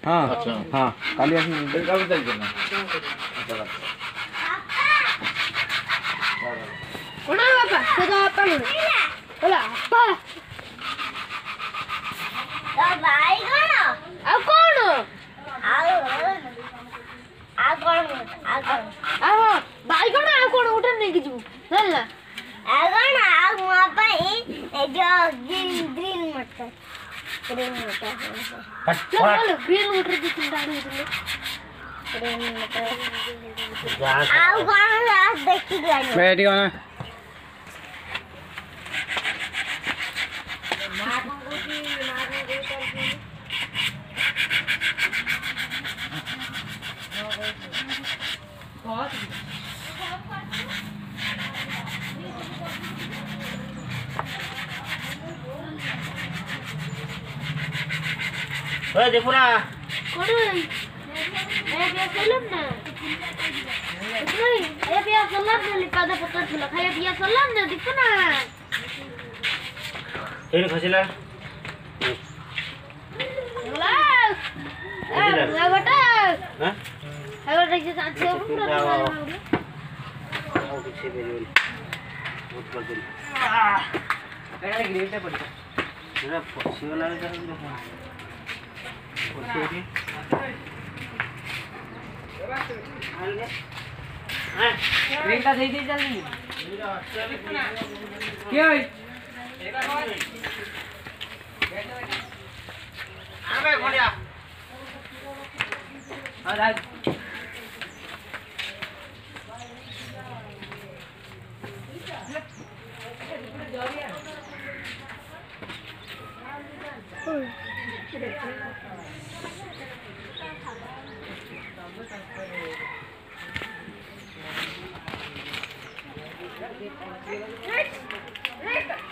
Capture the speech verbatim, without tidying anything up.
हाँ अच्छा हाँ काली आसी कब चल देना चला कोना बापा तो तो आपा लो बोला आपा तो भाई कौन आ कौन आ आ कौन आ कौन आ भाई कौन आ कौन उठा नहीं किजू चल ना आ कौन आ वहां पे ए जो ग्रीन ग्रीन मटर ग्रीन मटर चलो ग्रीन मटर की चिंताड़ी उठले ग्रीन मटर आ कौन लास्ट देखी गई बैठी हो ना ओए देखो ना कौन है ये पिया सलाम ना नहीं ये पिया सलाम ने लिखा था पत्ता छुला खाया पिया सलाम ने देखो ना इन खसिला बोला ए बेटा हां हेलो देखिए सांचे पूरा आओ पीछे मेरी बहुत कर दे एड़ा ग्रेट है पड़ी मेरा पछी वाला है जरा देखो पछी हां ग्रीन का दे दे जल्दी क्या है आबे घोड़िया आ राज Next, next.